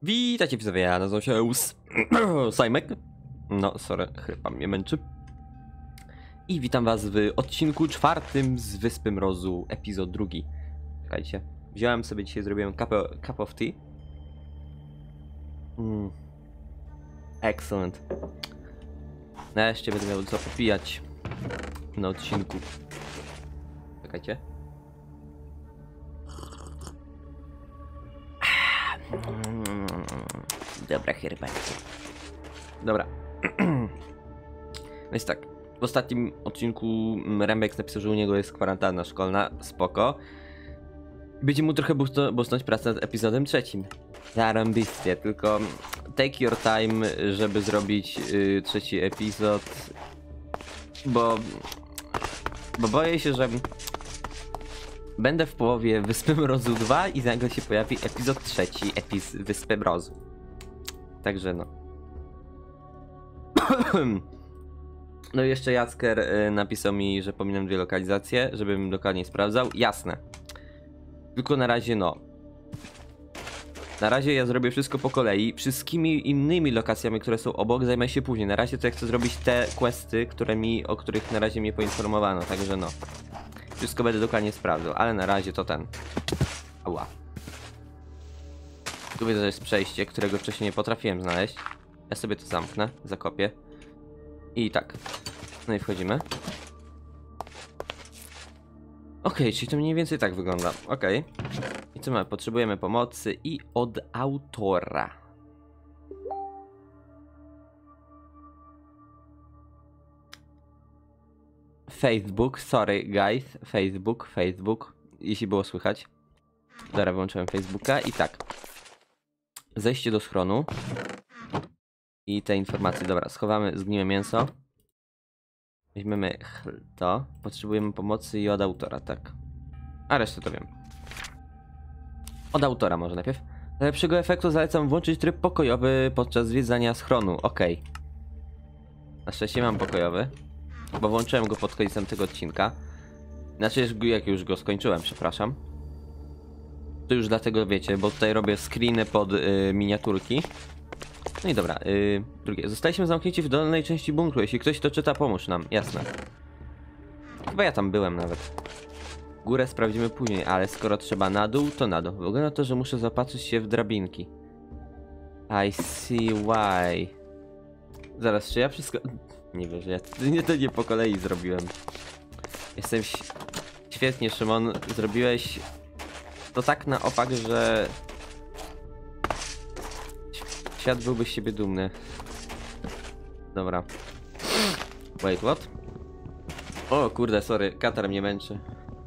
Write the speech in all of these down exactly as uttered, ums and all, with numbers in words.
Witajcie widzowie, ja nazywam się Eus Sajmek. No, sorry, chyba mnie męczy. I witam was w odcinku czwartym z Wyspy Mrozu, epizod drugi. Czekajcie, wziąłem sobie dzisiaj, zrobiłem cup, cup of tea. Mm. Excellent. Nareszcie będę miał co popijać na odcinku. Czekajcie. Dobra herbatka. Dobra. No jest tak. W ostatnim odcinku Rembek napisał, że u niego jest kwarantanna szkolna. Spoko. Będzie mu trochę boostować pracę nad epizodem trzecim. Zarąbiście, tylko take your time, żeby zrobić yy, trzeci epizod. Bo... Bo boję się, że... Będę w połowie Wyspy Mrozu dwa i nagle się pojawi epizod trzeci, epis Wyspy Mrozu. Także no. No i jeszcze Jacker y, napisał mi, że pominam dwie lokalizacje, żebym dokładnie sprawdzał. Jasne. Tylko na razie no. Na razie ja zrobię wszystko po kolei. Wszystkimi innymi lokacjami, które są obok, zajmę się później. Na razie to ja chcę zrobić te questy, które mi, o których na razie mnie poinformowano, także no. Wszystko będę dokładnie sprawdzał, ale na razie to ten. Ała. Tu widzę, że jest przejście, którego wcześniej nie potrafiłem znaleźć. Ja sobie to zamknę, zakopię. I tak. No i wchodzimy. Okej, okay, czyli to mniej więcej tak wygląda. Okej. Okay. I co mamy? Potrzebujemy pomocy i od autora. Facebook, sorry guys. Facebook, Facebook. Jeśli było słychać. Dobra, wyłączyłem Facebooka i tak. Zejście do schronu. I te informacje, dobra, schowamy zgniłe mięso. Weźmiemy to. Potrzebujemy pomocy i od autora, tak. A resztę to wiem. Od autora może najpierw. Dla lepszego efektu zalecam włączyć tryb pokojowy podczas zwiedzania schronu. Okej. Okay. Na szczęście mam pokojowy. Bo włączyłem go pod końcem tego odcinka. Znaczy, jak już go skończyłem, przepraszam. To już dlatego wiecie, bo tutaj robię screeny pod yy, miniaturki. No i dobra, yy, drugie. Zostaliśmy zamknięci w dolnej części bunkru. Jeśli ktoś to czyta, pomóż nam, jasne. Chyba ja tam byłem nawet. Górę sprawdzimy później, ale skoro trzeba na dół, to na dół. Wygląda na to, że muszę zapatrzyć się w drabinki. I see why. Zaraz, czy ja wszystko... Nie wiesz, ja nie, to nie po kolei zrobiłem. Jestem... Świetnie, Szymon, zrobiłeś to tak na opak, że... Świat byłby z siebie dumny. Dobra. Wait, what? O kurde, sorry, katar mnie męczy.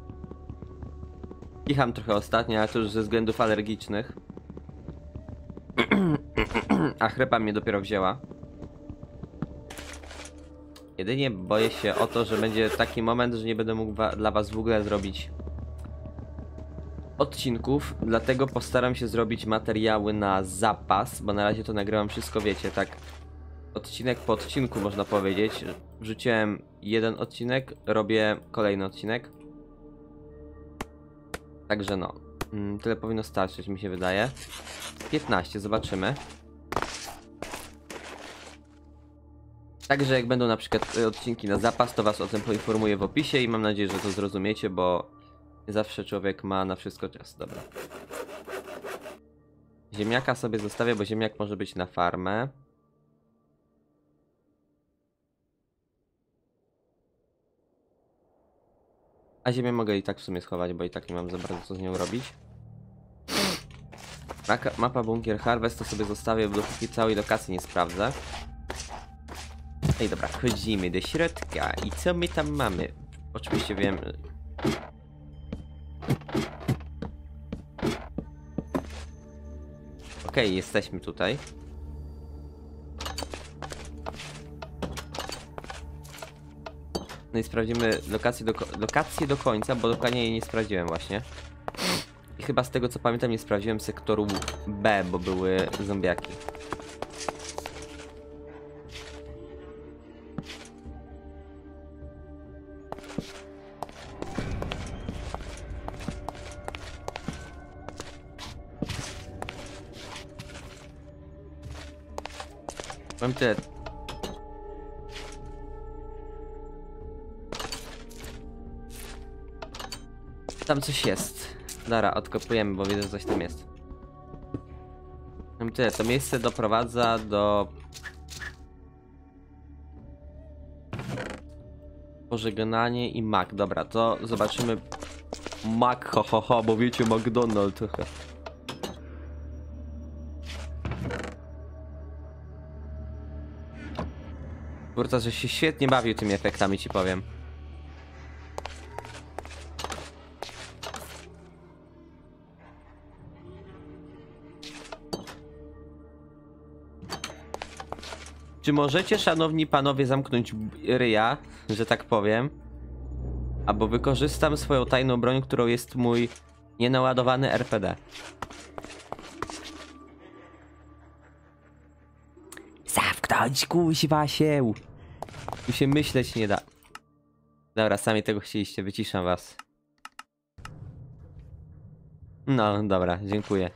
Kicham trochę ostatnio, ale to już ze względów alergicznych. A chrypa mnie dopiero wzięła. Jedynie boję się o to, że będzie taki moment, że nie będę mógł wa dla was w ogóle zrobić odcinków, dlatego postaram się zrobić materiały na zapas, bo na razie to nagrywam wszystko, wiecie, tak odcinek po odcinku można powiedzieć. Wrzuciłem jeden odcinek, robię kolejny odcinek. Także no, tyle powinno starczyć, mi się wydaje. piętnaście, zobaczymy. Także jak będą na przykład odcinki na zapas, to was o tym poinformuję w opisie i mam nadzieję, że to zrozumiecie, bo zawsze człowiek ma na wszystko czas. Dobra. Ziemniaka sobie zostawię, bo ziemniak może być na farmę. A ziemię mogę i tak w sumie schować, bo i tak nie mam za bardzo co z nią robić. Maka, mapa Bunkier Harvest to sobie zostawię, bo dopóki całej lokacji nie sprawdzę. Ej, dobra, chodzimy do środka. I co my tam mamy? Oczywiście wiem... Okej, okay, jesteśmy tutaj. No i sprawdzimy lokację do, lokację do końca, bo dokładnie jej nie sprawdziłem właśnie. I chyba z tego co pamiętam nie sprawdziłem sektoru B, bo były zombiaki. Mam tyle. Tam coś jest. Dobra, odkopujemy, bo widzę, że coś tam jest. Mam tyle. To miejsce doprowadza do... Pożegnanie i Mac. Dobra, to zobaczymy. Mac, ho, ho, ho, bo wiecie, McDonald's. Kurczę, że się świetnie bawił tymi efektami, ci powiem. Czy możecie, szanowni panowie, zamknąć ryja, że tak powiem? Albo wykorzystam swoją tajną broń, którą jest mój nienaładowany R P D. Zamknąć, kuźwa się! Tu się myśleć nie da. Dobra, sami tego chcieliście, wyciszam was. No, dobra, dziękuję.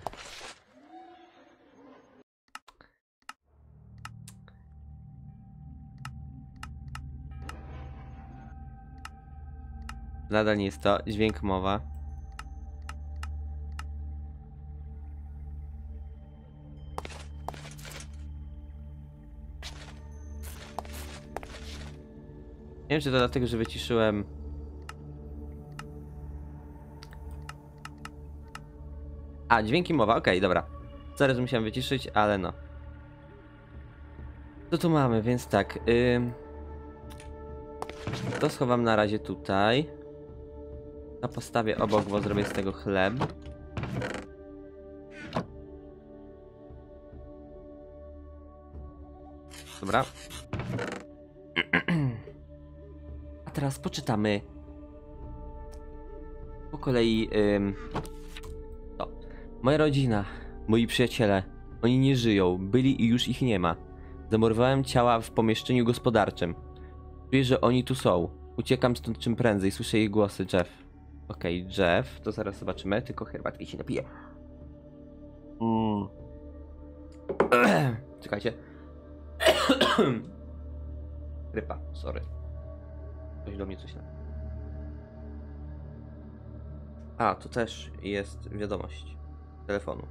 Nadal nie jest to dźwięk mowa. Nie wiem, czy to dlatego, że wyciszyłem... A, dźwięki mowa, okej, okay, dobra. Zaraz musiałem wyciszyć, ale no. Co tu mamy, więc tak. Ym... To schowam na razie tutaj. To postawię obok, bo zrobię z tego chleb. Dobra. A teraz poczytamy po kolei ym, to. Moja rodzina, moi przyjaciele, oni nie żyją, byli i już ich nie ma. Zamurowałem ciała w pomieszczeniu gospodarczym. Czuję, że oni tu są. Uciekam stąd czym prędzej, słyszę ich głosy, Jeff. Okej, okay, Jeff, to zaraz zobaczymy, tylko herbatki się napiję. Mm. Czekajcie. Rypa, sorry. Coś do mnie coś na. A, tu też jest wiadomość telefonu.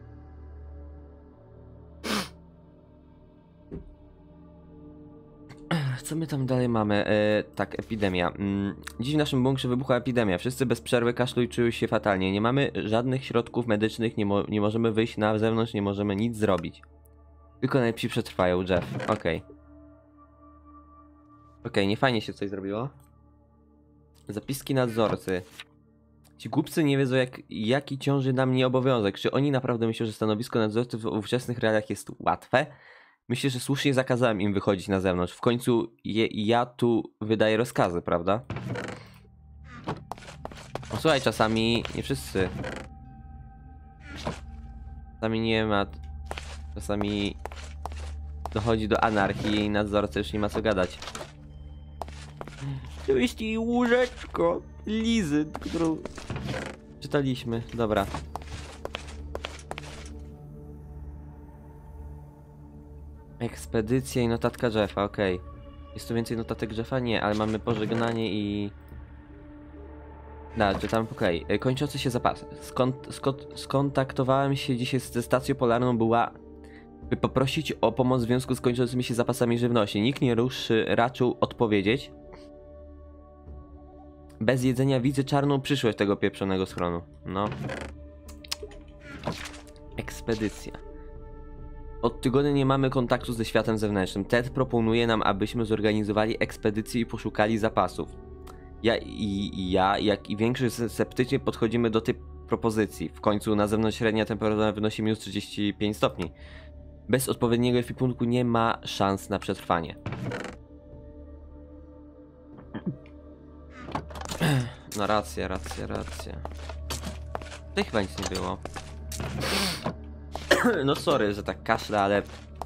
Co my tam dalej mamy? E, tak, epidemia. Mm, dziś w naszym bunkrze wybuchła epidemia. Wszyscy bez przerwy kaszlu i czują się fatalnie. Nie mamy żadnych środków medycznych, nie, mo nie możemy wyjść na zewnątrz, nie możemy nic zrobić. Tylko najlepsi przetrwają, Jeff. Okej. Okay. Okej, okay, nie fajnie się coś zrobiło. Zapiski nadzorcy. Ci głupcy nie wiedzą, jak, jaki ciąży na mnie obowiązek. Czy oni naprawdę myślą, że stanowisko nadzorcy w ówczesnych realiach jest łatwe? Myślę, że słusznie zakazałem im wychodzić na zewnątrz. W końcu je, ja tu wydaję rozkazy, prawda? No słuchaj, czasami nie wszyscy. Czasami nie ma... Czasami dochodzi do anarchii i nadzorcy już nie ma co gadać. To jest i łóżeczko Lizy, którą czytaliśmy. Dobra. Ekspedycja i notatka Jeffa, okej. Okay. Jest tu więcej notatek Jeffa? Nie, ale mamy pożegnanie i... Da, czytam, okej. Okay. Kończący się zapas. Skont, skont, skontaktowałem się dzisiaj ze stacją polarną, była... by poprosić o pomoc w związku z kończącymi się zapasami żywności. Nikt nie ruszy, raczył odpowiedzieć. Bez jedzenia widzę czarną przyszłość tego pieprzonego schronu. No. Ekspedycja. Od tygodnia nie mamy kontaktu ze światem zewnętrznym. Ted proponuje nam, abyśmy zorganizowali ekspedycję i poszukali zapasów. Ja i, i ja, jak i większość sceptycznie podchodzimy do tej propozycji. W końcu na zewnątrz średnia temperatura wynosi minus trzydzieści pięć stopni. Bez odpowiedniego ekwipunku nie ma szans na przetrwanie. No racja, racja, racja. Tutaj chyba nic nie było. No sorry, że tak kaszle, ale...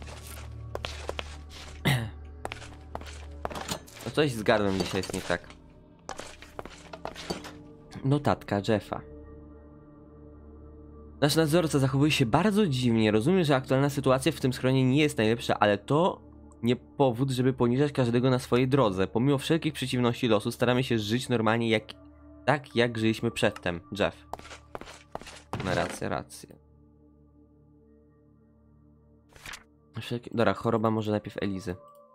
No coś z gardłem dzisiaj jest nie tak. Notatka Jeffa. Nasz nadzorca zachowuje się bardzo dziwnie. Rozumiem, że aktualna sytuacja w tym schronie nie jest najlepsza, ale to nie powód, żeby poniżać każdego na swojej drodze. Pomimo wszelkich przeciwności losu staramy się żyć normalnie jak... tak, jak żyliśmy przedtem. Jeff. Ma rację, rację. Wszelkie... Dobra, choroba może najpierw Elizy.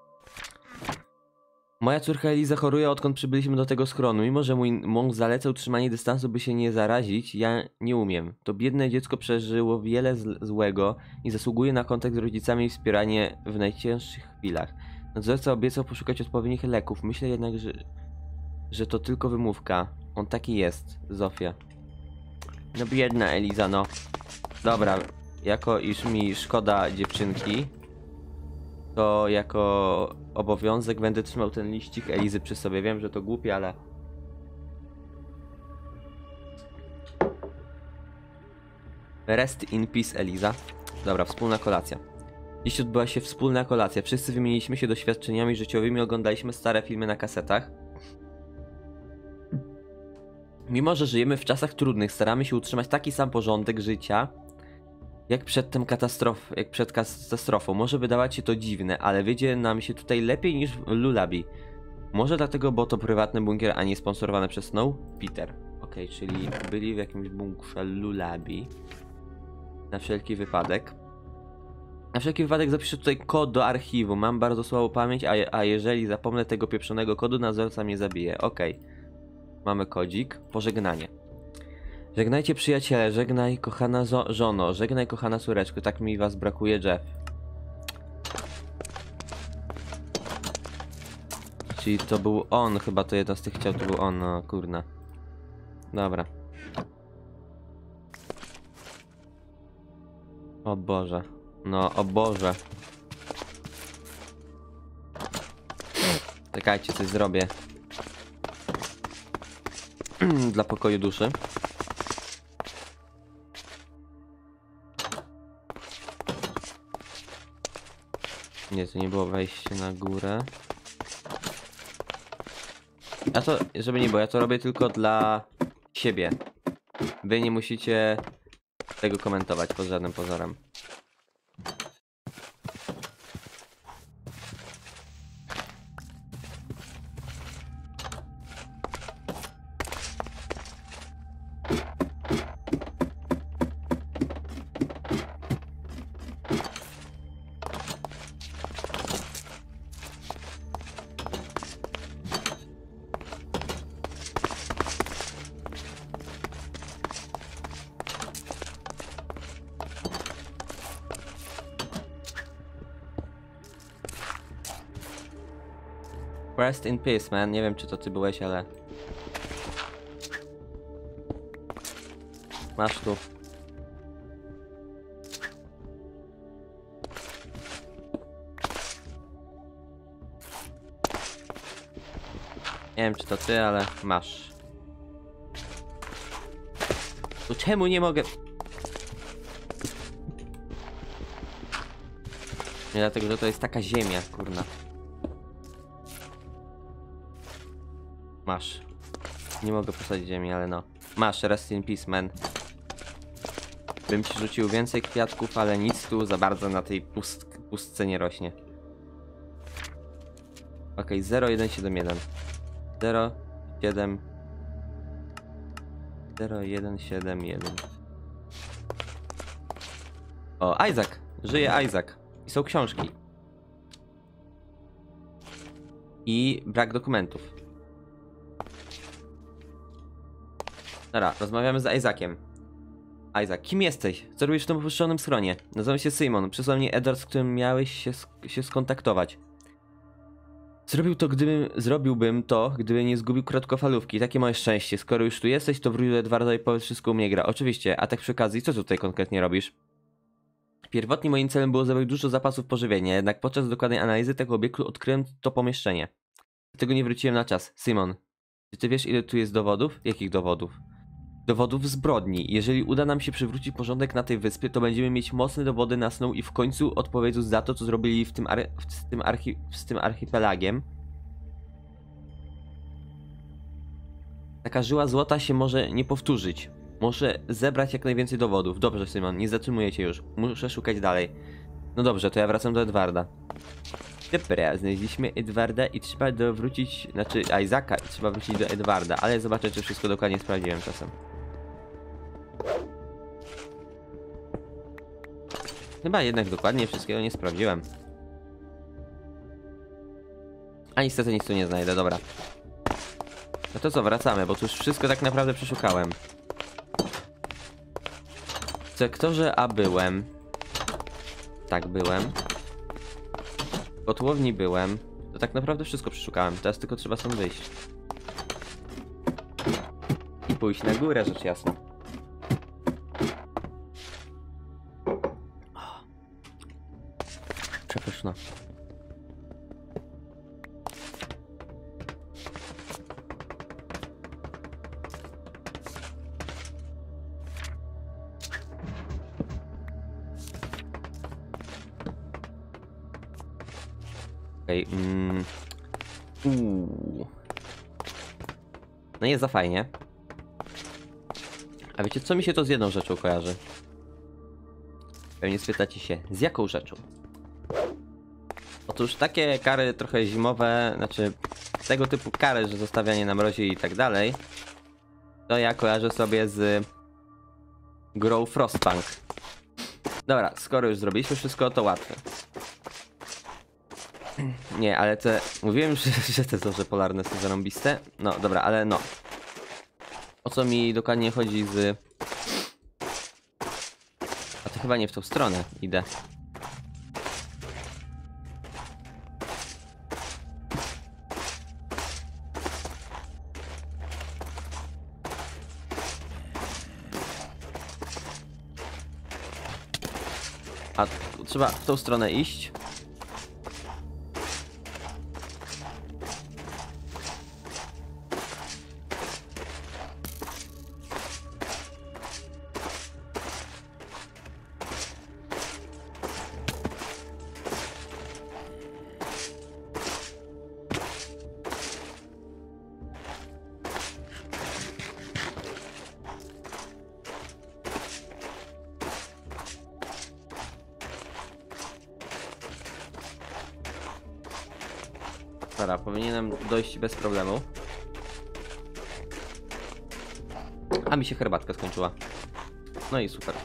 Moja córka Eliza choruje, odkąd przybyliśmy do tego schronu. Mimo, że mój mąż zaleca utrzymanie dystansu, by się nie zarazić, ja nie umiem. To biedne dziecko przeżyło wiele złego i zasługuje na kontakt z rodzicami i wspieranie w najcięższych chwilach. Nadzorca obiecał poszukać odpowiednich leków. Myślę jednak, że, że to tylko wymówka. On taki jest, Zofia. No biedna Eliza, no. Dobra, jako iż mi szkoda dziewczynki, to jako obowiązek będę trzymał ten liścik Elizy przy sobie. Wiem, że to głupie, ale... Rest in peace, Eliza. Dobra, wspólna kolacja. Dziś odbyła się wspólna kolacja. Wszyscy wymieniliśmy się doświadczeniami życiowymi, oglądaliśmy stare filmy na kasetach. Mimo, że żyjemy w czasach trudnych, staramy się utrzymać taki sam porządek życia, jak przed tym katastrof, jak przed katastrofą. Może wydawać się to dziwne, ale wyjdzie nam się tutaj lepiej niż w Lullaby. Może dlatego, bo to prywatny bunkier, a nie sponsorowane przez Snow? Peter. Okej, okay, czyli byli w jakimś bunkrze Lullaby. Na wszelki wypadek. Na wszelki wypadek zapiszę tutaj kod do archiwum. Mam bardzo słabą pamięć, a, a jeżeli zapomnę tego pieprzonego kodu, nadzorca mnie zabije. Okej. Okay. Mamy kodzik. Pożegnanie. Żegnajcie przyjaciele, żegnaj kochana żono, żegnaj kochana córeczko, tak mi was brakuje, Jeff. Czyli to był on, chyba to jedno z tych chciał, to był on, no kurna. Dobra. O Boże. No, o Boże. Czekajcie, coś zrobię. Dla pokoju duszy. Nie, to nie było wejście na górę. Ja to, żeby nie było, ja to robię tylko dla siebie. Wy nie musicie tego komentować pod żadnym pozorem. Rest in peace, man. Nie wiem, czy to ty byłeś, ale... Masz tu. Nie wiem, czy to ty, ale masz. To czemu nie mogę... Nie, dlatego, że to jest taka ziemia, kurna. Masz. Nie mogę posadzić ziemi, ale no. Masz, rest in peace, man. Bym ci rzucił więcej kwiatków, ale nic tu za bardzo na tej pust pustce nie rośnie. Ok, zero jeden siedem jeden. zero siedem zero jeden siedem jeden. O, Isaac! Żyje Isaac. I są książki. I brak dokumentów. Dobra, rozmawiamy z Isaaciem. Isaac, kim jesteś? Co robisz w tym opuszczonym schronie? Nazywam się Simon. Przysłał mnie Edward, z którym miałeś się, sk się skontaktować. Zrobił to, gdybym, zrobiłbym to, gdyby nie zgubił krótkofalówki. Takie moje szczęście. Skoro już tu jesteś, to wróć do Edwarda i powiedz wszystko u mnie gra. Oczywiście, a tak przy okazji, co tutaj konkretnie robisz? Pierwotnie moim celem było zebrać dużo zapasów pożywienia, jednak podczas dokładnej analizy tego obiektu odkryłem to pomieszczenie. Dlatego nie wróciłem na czas. Simon, czy ty wiesz, ile tu jest dowodów? Jakich dowodów? Dowodów zbrodni. Jeżeli uda nam się przywrócić porządek na tej wyspie, to będziemy mieć mocne dowody na Snow i w końcu odpowiedzą za to, co zrobili w tym, ar w tym, archi z tym archipelagiem. Taka żyła złota się może nie powtórzyć. Muszę zebrać jak najwięcej dowodów. Dobrze, Szymon, nie zatrzymujecie już. Muszę szukać dalej. No dobrze, to ja wracam do Edwarda. Dobra, znaleźliśmy Edwarda i trzeba dowrócić, znaczy Isaaca i trzeba wrócić do Edwarda, ale zobaczę, czy wszystko dokładnie sprawdziłem czasem. Chyba jednak dokładnie wszystkiego nie sprawdziłem. A niestety nic tu nie znajdę, dobra. No to co, wracamy, bo tu już wszystko tak naprawdę przeszukałem. W sektorze A byłem. Tak, byłem. W kotłowni byłem. To tak naprawdę wszystko przeszukałem. Teraz tylko trzeba stąd wyjść. I pójść na górę, rzecz jasna. Przepyszna. Okej, okay, mm. Uuu. No jest za fajnie. A wiecie co, mi się to z jedną rzeczą kojarzy? Pewnie spytacie się, z jaką rzeczą? Otóż takie kary trochę zimowe, znaczy tego typu kary, że zostawianie na mrozie i tak dalej, to ja kojarzę sobie z grą Frostpunk. Dobra, skoro już zrobiliśmy wszystko, to łatwe. Nie, ale te... Mówiłem, że, że te zorze polarne są zarąbiste. No, dobra, ale no. O co mi dokładnie chodzi z... A to chyba nie w tą stronę idę. A trzeba w tą stronę iść. Dobra, powinienem dojść bez problemu. A mi się herbatka skończyła. No i super.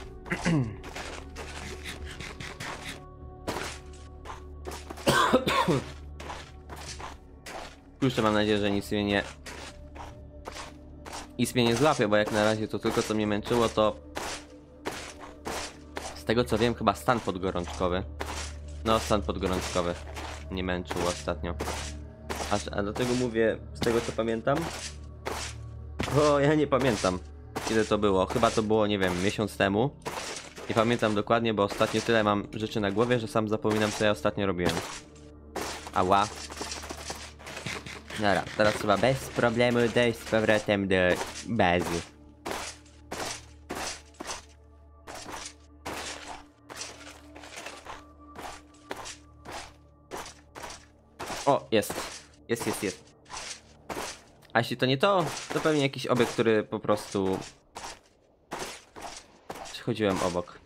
Jeszcze mam nadzieję, że nic mnie nie... Nic mnie nie złapie, bo jak na razie to tylko co mnie męczyło to... Z tego co wiem, chyba stan podgorączkowy. No, stan podgorączkowy mnie męczył ostatnio. Aż, a dlatego mówię, z tego co pamiętam, bo ja nie pamiętam ile to było, chyba to było, nie wiem, miesiąc temu. Nie pamiętam dokładnie, bo ostatnio tyle mam rzeczy na głowie, że sam zapominam co ja ostatnio robiłem. Ała. Dobra, teraz trzeba bez problemu dojść z powrotem do bazy. O, jest. Jest, jest, jest. A jeśli to nie to, to pewnie jakiś obiekt, który po prostu... Przechodziłem obok.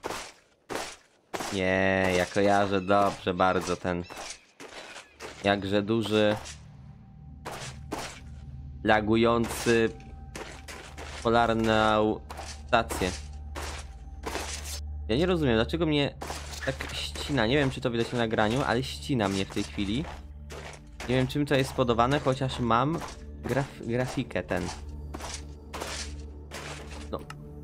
Nie, ja kojarzę dobrze bardzo ten... Jakże duży... Lagujący... Polarną stację. Ja nie rozumiem, dlaczego mnie tak ścina. Nie wiem, czy to widać na nagraniu, ale ścina mnie w tej chwili. Nie wiem, czym to jest spowodowane, chociaż mam graf grafikę ten. No.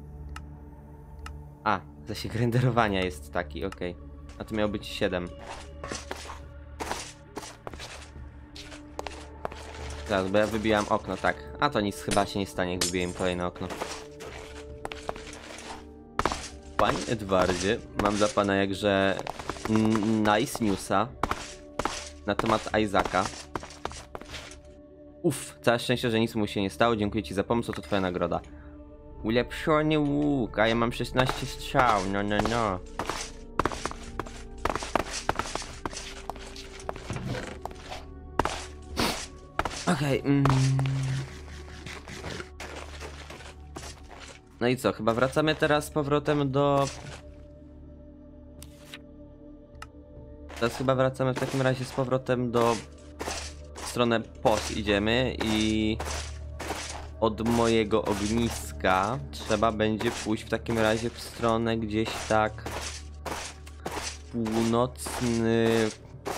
A, zasięg renderowania jest taki, okej. Okay. A to miało być siedem. Teraz, bo ja wybijam okno, tak. A to nic chyba się nie stanie, jak wybiję kolejne okno. Panie Edwardzie, mam dla pana jakże nice newsa na temat Isaaca. Uff, całe szczęście, że nic mu się nie stało. Dziękuję ci za pomoc, to twoja nagroda. Ulepszony łuk, a ja mam szesnaście strzał, no no no. Okej, okay, mm. No i co, chyba wracamy teraz z powrotem do... Teraz chyba wracamy w takim razie z powrotem do... W stronę pos idziemy i... Od mojego ogniska trzeba będzie pójść w takim razie w stronę gdzieś tak... Północny...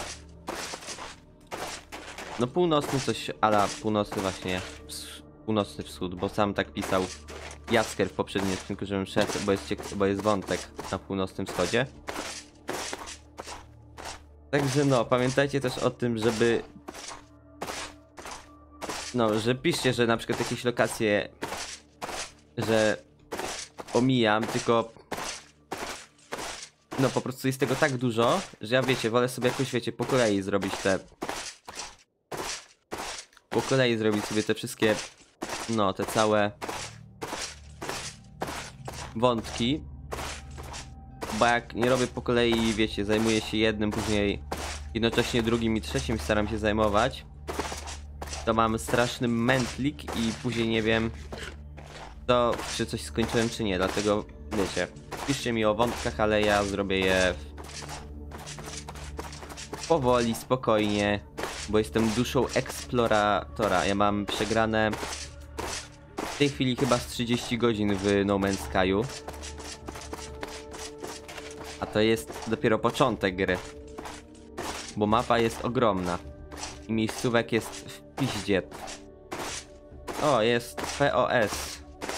No północny coś, ala północny właśnie... Północny wschód, bo sam tak pisał Jasker w poprzednim odcinku, żebym szedł, bo jest, ciek- bo jest wątek na północnym wschodzie. Także no, pamiętajcie też o tym, żeby... No, że piszcie, że na przykład jakieś lokacje, że omijam, tylko... No po prostu jest tego tak dużo, że ja wiecie, wolę sobie jakoś, wiecie, po kolei zrobić te... Po kolei zrobić sobie te wszystkie... No, te całe... wątki. Bo jak nie robię po kolei, wiecie, zajmuję się jednym, później jednocześnie drugim i trzecim staram się zajmować, to mam straszny mętlik i później nie wiem, to czy coś skończyłem, czy nie. Dlatego, wiecie, piszcie mi o wątkach, ale ja zrobię je powoli, spokojnie, bo jestem duszą eksploratora. Ja mam przegrane w tej chwili chyba z trzydzieści godzin w No Man's Sky'u. A to jest dopiero początek gry. Bo mapa jest ogromna. I miejscówek jest w piździe. O, jest P O S.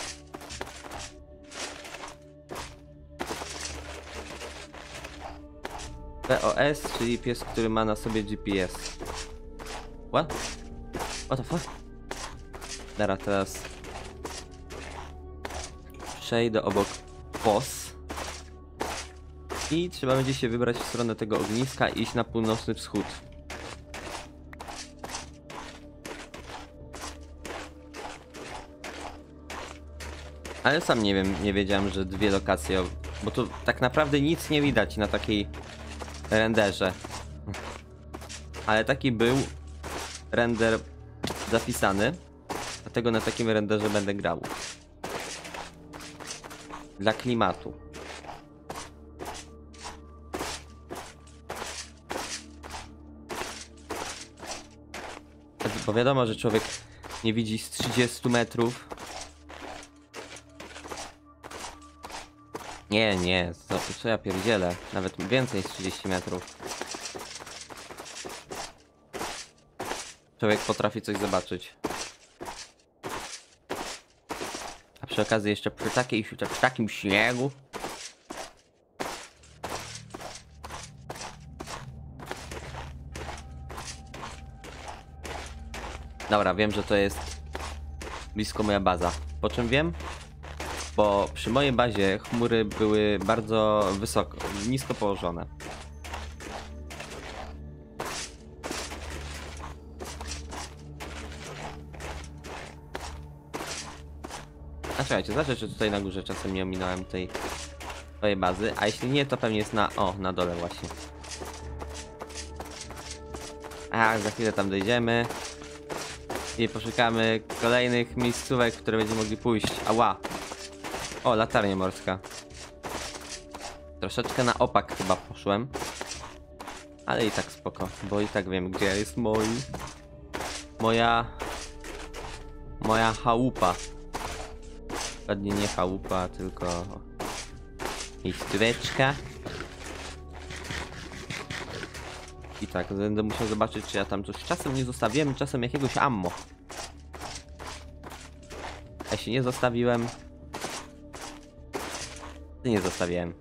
P O S, czyli pies, który ma na sobie G P S. What? What the fuck? Dobra, teraz przejdę obok pos. I trzeba będzie się wybrać w stronę tego ogniska i iść na północny wschód. Ale sam nie wiem, nie wiedziałem, że dwie lokacje, bo tu tak naprawdę nic nie widać na takiej renderze. Ale taki był render zapisany, dlatego na takim renderze będę grał. Dla klimatu. Bo wiadomo, że człowiek nie widzi z trzydziestu metrów. Nie, nie, co, co ja pierdzielę? Nawet więcej niż trzydzieści metrów. Człowiek potrafi coś zobaczyć. A przy okazji jeszcze przy, takiej, przy takim śniegu. Dobra, wiem, że to jest blisko moja baza. Po czym wiem? Bo przy mojej bazie chmury były bardzo wysoko, nisko położone. A czekajcie, znaczy, czy tutaj na górze czasem nie ominąłem tej swojej bazy, a jeśli nie, to pewnie jest na... O, na dole właśnie. A, za chwilę tam dojdziemy. I poszukamy kolejnych miejscówek, w które będziemy mogli pójść. Ała! O, latarnia morska. Troszeczkę na opak chyba poszłem. Ale i tak spoko, bo i tak wiem, gdzie jest mój... Moja... Moja chałupa. Dokładnie nie chałupa, tylko... miejscóweczka. I tak, będę musiał zobaczyć, czy ja tam coś czasem nie zostawiłem, czasem jakiegoś ammo. Ja się nie zostawiłem. Nie zostawiłem.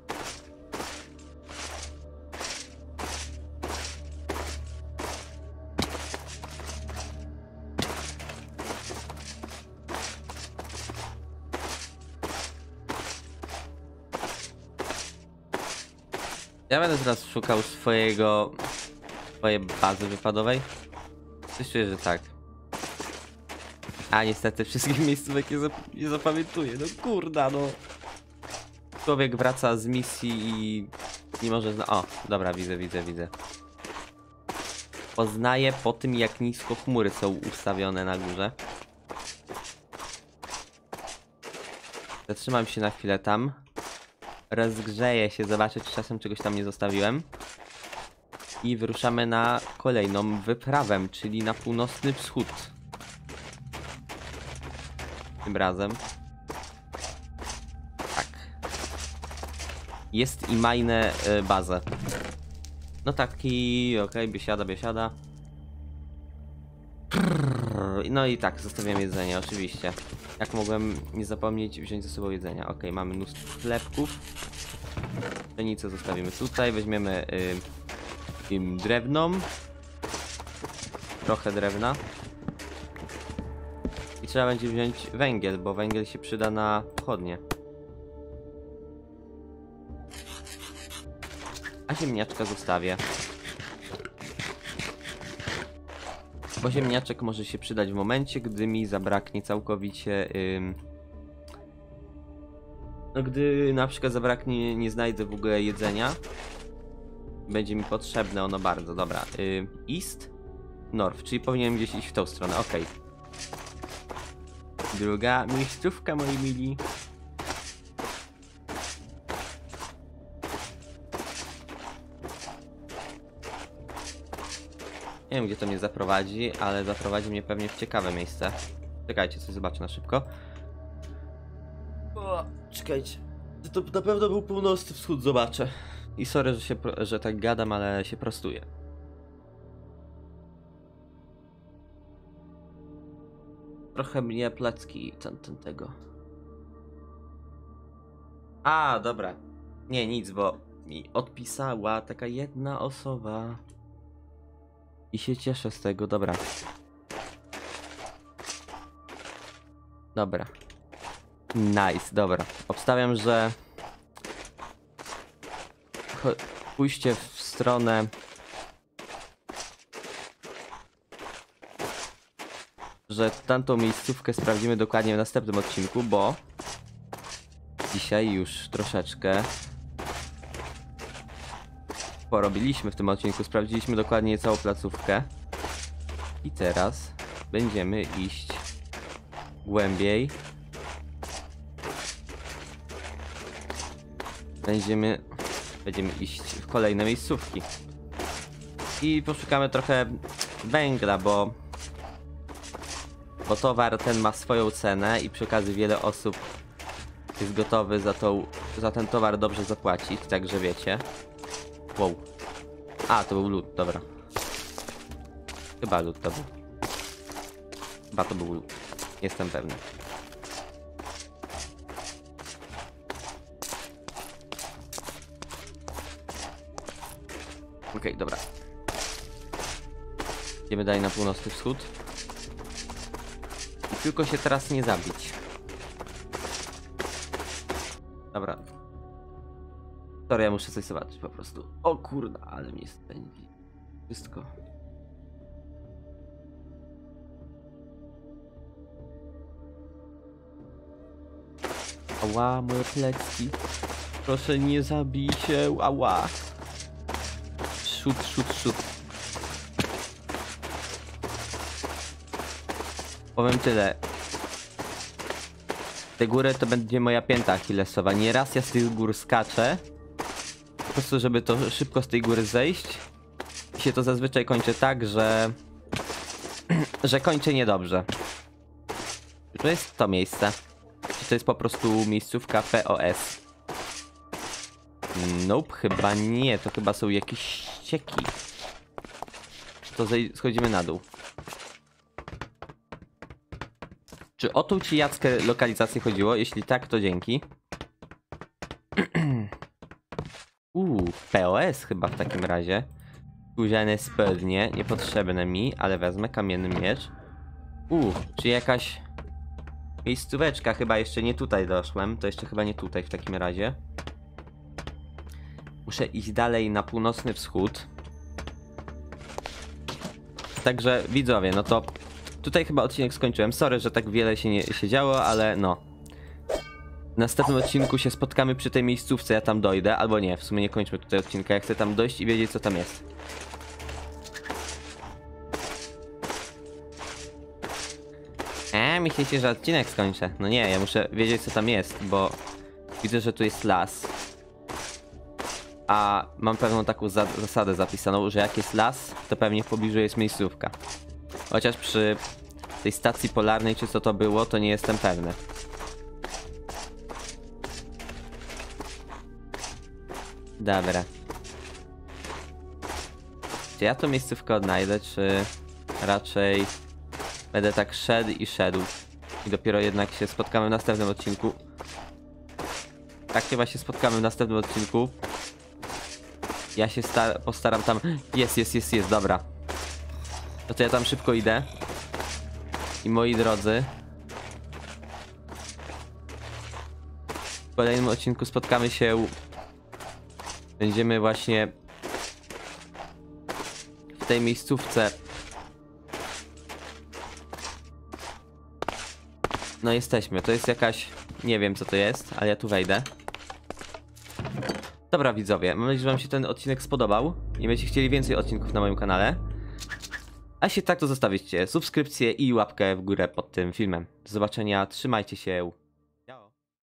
Ja będę teraz szukał swojego... swojej bazy wypadowej. Coś czuję, że tak. A niestety wszystkich miejscówek nie, zap nie zapamiętuję. No kurda, no. Człowiek wraca z misji i nie może zna... O, dobra, widzę, widzę, widzę. Poznaję po tym, jak nisko chmury są ustawione na górze. Zatrzymam się na chwilę tam. Rozgrzeję się, zobaczę, czy czasem czegoś tam nie zostawiłem. I wyruszamy na kolejną wyprawę, czyli na północny wschód. Tym razem. Tak. Jest i majne y, bazę. No taki, okej, okay, biesiada, biesiada. No i tak, zostawiam jedzenie, oczywiście. Jak mogłem nie zapomnieć wziąć ze sobą jedzenia. Ok, mamy mnóstwo chlebków. Pszenicę zostawimy tutaj, weźmiemy y, y, drewną. Trochę drewna. I trzeba będzie wziąć węgiel, bo węgiel się przyda na pochodnie. A ziemniaczka zostawię. Bo ziemniaczek może się przydać w momencie, gdy mi zabraknie całkowicie... Ym... No gdy na przykład zabraknie, nie znajdę w ogóle jedzenia. Będzie mi potrzebne ono bardzo, dobra. Ym, East, North, czyli powinienem gdzieś iść w tą stronę, ok. Druga miejscówka, moi mili. Nie wiem, gdzie to mnie zaprowadzi, ale zaprowadzi mnie pewnie w ciekawe miejsce. Czekajcie, coś zobaczę na szybko. O, czekajcie. To na pewno był północny wschód, zobaczę. I sorry, że, się, że tak gadam, ale się prostuję. Trochę mnie placki ten, ten tego. A, dobra. Nie, nic, bo mi odpisała taka jedna osoba. I się cieszę z tego, dobra. Dobra. Nice, dobra. Obstawiam, że pójście w stronę że tamtą miejscówkę sprawdzimy dokładnie w następnym odcinku, bo dzisiaj już troszeczkę porobiliśmy w tym odcinku, sprawdziliśmy dokładnie całą placówkę i teraz będziemy iść głębiej. Będziemy, będziemy iść w kolejne miejscówki i poszukamy trochę węgla, bo bo towar ten ma swoją cenę i przy okazji wiele osób jest gotowy za, tą, za ten towar dobrze zapłacić, także wiecie. Wow. A, to był lód, dobra. Chyba lód to był. Chyba to był lód. Jestem pewny. Okej, okay, dobra. Idziemy dalej na północny wschód. I tylko się teraz nie zabić. Dobra. Sorry, ja muszę coś zobaczyć po prostu. O kurda, ale mnie spędzi. Wszystko. Ała, moje plecki. Proszę nie zabij się, ała. Szut, szut, szut. Powiem tyle. Te góry to będzie moja pięta achillesowa. Nieraz ja z tych gór skaczę. Po prostu, żeby to szybko z tej góry zejść. I się to zazwyczaj kończy tak, że... że kończy niedobrze. To jest to miejsce. Czy to jest po prostu miejscówka P O S? Nope, chyba nie. To chyba są jakieś ścieki. To schodzimy na dół. Czy o tą ci jackę lokalizację chodziło? Jeśli tak, to dzięki. Uuu, P O S chyba w takim razie. Skórzane spodnie, niepotrzebne mi, ale wezmę kamienny miecz. Uuu, czy jakaś miejscóweczka, chyba jeszcze nie tutaj doszłem, to jeszcze chyba nie tutaj w takim razie. Muszę iść dalej na północny wschód. Także widzowie, no to tutaj chyba odcinek skończyłem. Sorry, że tak wiele się nie się działo, ale no. W następnym odcinku się spotkamy przy tej miejscówce, ja tam dojdę, albo nie, w sumie nie kończmy tutaj odcinka, ja chcę tam dojść i wiedzieć, co tam jest. A Pewnie myślicie, że odcinek skończę. No nie, ja muszę wiedzieć, co tam jest, bo widzę, że tu jest las. A mam pewną taką za zasadę zapisaną, że jak jest las, to pewnie w pobliżu jest miejscówka. Chociaż przy tej stacji polarnej, czy co to było, to nie jestem pewny. Dobra. Czy ja tą miejscówkę odnajdę, czy raczej będę tak szedł i szedł? I dopiero jednak się spotkamy w następnym odcinku. Tak chyba się spotkamy w następnym odcinku. Ja się postaram tam... Jest, jest, jest, jest, dobra. No to ja tam szybko idę. I moi drodzy, w kolejnym odcinku spotkamy się. Będziemy właśnie w tej miejscówce. No jesteśmy, to jest jakaś... Nie wiem co to jest, ale ja tu wejdę. Dobra widzowie, mam nadzieję, że wam się ten odcinek spodobał i będziecie chcieli więcej odcinków na moim kanale. A jeśli tak, to zostawicie subskrypcję i łapkę w górę pod tym filmem. Do zobaczenia, trzymajcie się.